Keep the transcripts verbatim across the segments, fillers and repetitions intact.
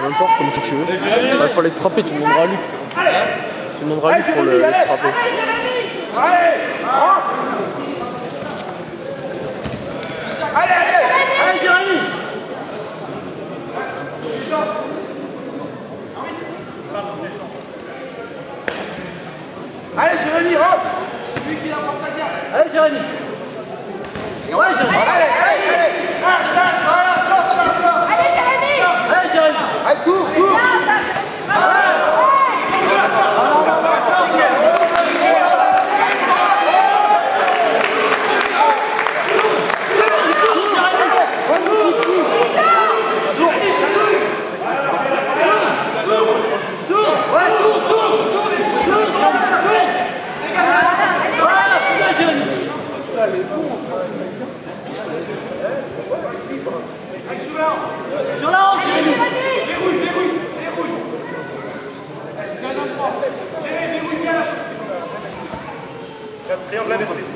Peu importe, comme tu veux. Il bah, faut les strapper, tu demanderas à Luc. Tu demanderas à Luc pour le, les strapper. Allez, allez, allez, Jérémy. Allez, Jérémy, hop. Lui qui la passe à dire. Allez, Jérémy. Ouais, Jérémy. Allez, allez, allez. Lâche, lâche, voilà, stop, stop, stop. Allez, Jérémy. Allez, Jérémy. Allez, cours, cours. Triangle avec lui.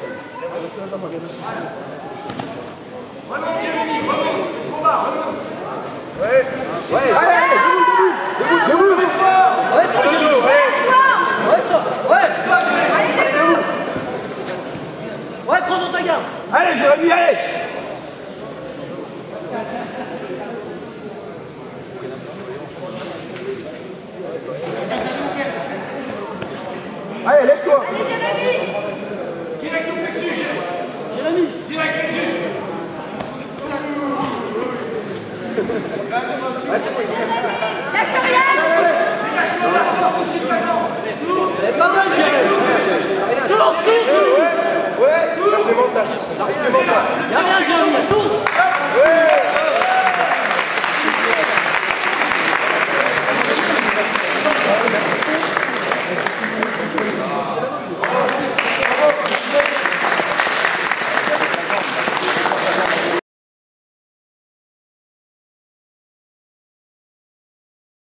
Remonte Jérémy, remonte. Combat, remonte. Ouais. Ouais. Allez, debout, debout, debout. Ouais, ça, Jérémy. Ouais, ça. Ouais. Allez, debout. Ouais, prends dans ta garde. Allez, Jérémy, allez. Allez, lève-toi. Allez, Jérémy. Direct au plexus, Jérémy. Direct plexus. Lâche rien. Dégage-toi là, tout de suite maintenant. Elle est pas mal, Jérémy. Tout, tout, tout. Ouais, c'est mental. C'est mental.